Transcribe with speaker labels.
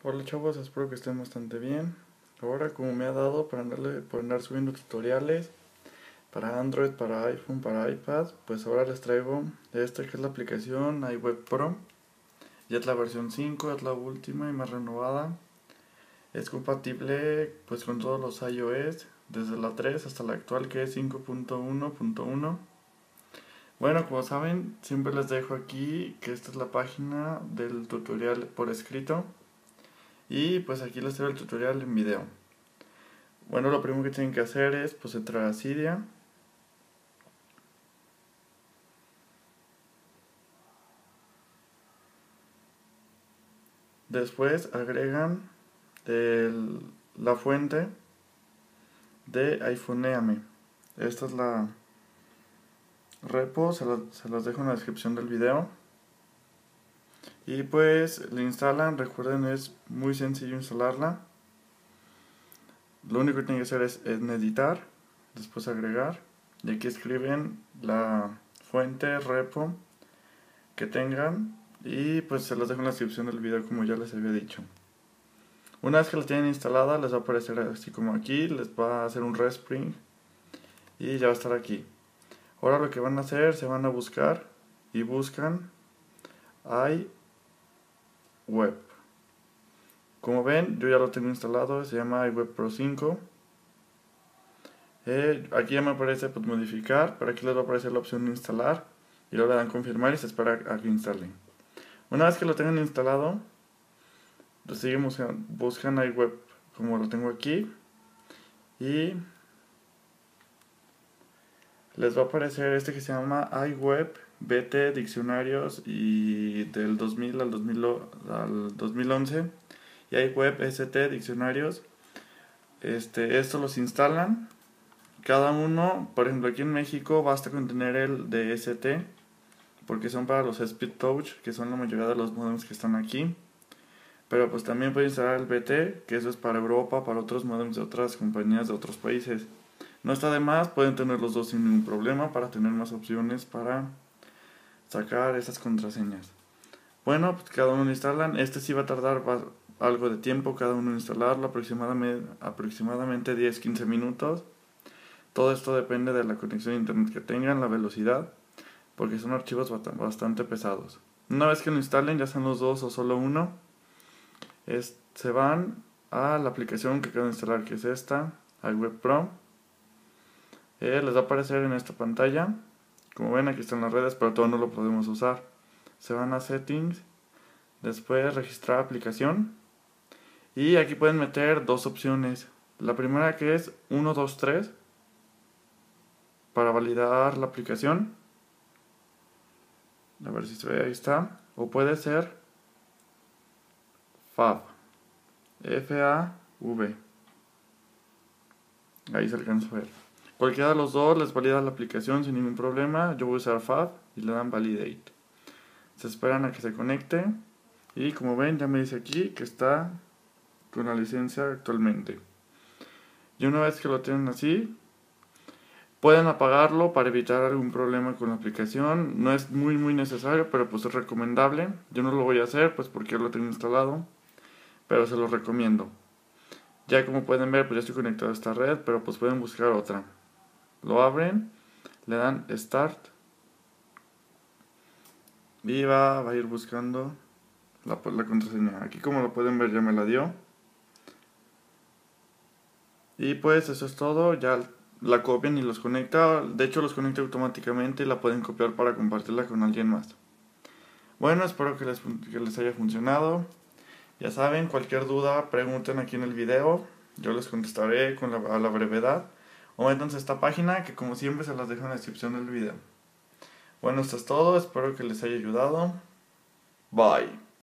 Speaker 1: Hola chavos, espero que estén bastante bien. Ahora como me ha dado por andar subiendo tutoriales para Android, para iPhone, para iPad, pues ahora les traigo esta que es la aplicación iWeb Pro. Ya es la versión 5, es la última y más renovada. Es compatible pues con todos los iOS, desde la 3 hasta la actual que es 5.1.1. Bueno, como saben, siempre les dejo aquí que esta es la página del tutorial por escrito. Y pues aquí les traigo el tutorial en video. Bueno, lo primero que tienen que hacer es pues entrar a Cydia. Después agregan la fuente de iPhoneame. Esta es la repo, se las dejo en la descripción del video. Y pues le instalan, recuerden es muy sencillo instalarla. Lo único que tienen que hacer es en editar, después agregar. Y aquí escriben la fuente repo que tengan. Y pues se las dejo en la descripción del video como ya les había dicho. Una vez que la tienen instalada les va a aparecer así como aquí, les va a hacer un respring y ya va a estar aquí. Ahora lo que van a hacer, se van a buscar y buscan iWeb. Como ven, yo ya lo tengo instalado, se llama iWeb Pro 5. Aquí ya me aparece pues, modificar, pero aquí les va a aparecer la opción de instalar y luego le dan confirmar y se espera a que instalen. Una vez que lo tengan instalado, lo siguen buscan iWeb como lo tengo aquí y les va a aparecer este que se llama iWeb BT Diccionarios y del 2000 al 2011 y iWeb ST Diccionarios. Estos los instalan cada uno, por ejemplo aquí en México basta con tener el de ST porque son para los Speed Touch, que son la mayoría de los modems que están aquí. Pero pues también pueden instalar el BT, que eso es para Europa, para otros modems de otras compañías de otros países. No está de más, pueden tener los dos sin ningún problema para tener más opciones para sacar esas contraseñas. Bueno, pues cada uno lo instalan. Este sí va a tardar algo de tiempo cada uno en instalarlo, aproximadamente 10-15 minutos. Todo esto depende de la conexión a internet que tengan, la velocidad, porque son archivos bastante pesados. Una vez que lo instalen, ya sean los dos o solo uno, se van a la aplicación que acaban de instalar, que es esta, iWeb Pro. Les va a aparecer en esta pantalla. Como ven, aquí están las redes, pero todo no lo podemos usar. Se van a Settings, después Registrar aplicación. Y aquí pueden meter dos opciones. La primera que es 123 para validar la aplicación. A ver si se ve, ahí está. O puede ser FAV. FAV. Ahí se alcanza a ver. Cualquiera de los dos les valida la aplicación sin ningún problema. Yo voy a usar FAV y le dan Validate. Se esperan a que se conecte. Y como ven, ya me dice aquí que está con la licencia actualmente. Y una vez que lo tienen así, pueden apagarlo para evitar algún problema con la aplicación. No es muy necesario, pero pues es recomendable. Yo no lo voy a hacer pues porque lo tengo instalado, pero se lo recomiendo. Ya como pueden ver, pues ya estoy conectado a esta red, pero pues pueden buscar otra. Lo abren, le dan Start y va a ir buscando la contraseña. Aquí como lo pueden ver ya me la dio. Y pues eso es todo, ya la copian y los conecta. De hecho los conecta automáticamente y la pueden copiar para compartirla con alguien más. Bueno, espero que les haya funcionado. Ya saben, cualquier duda pregunten aquí en el video. Yo les contestaré a la brevedad. O métanse a esta página que como siempre se las dejo en la descripción del video. Bueno, esto es todo, espero que les haya ayudado. Bye.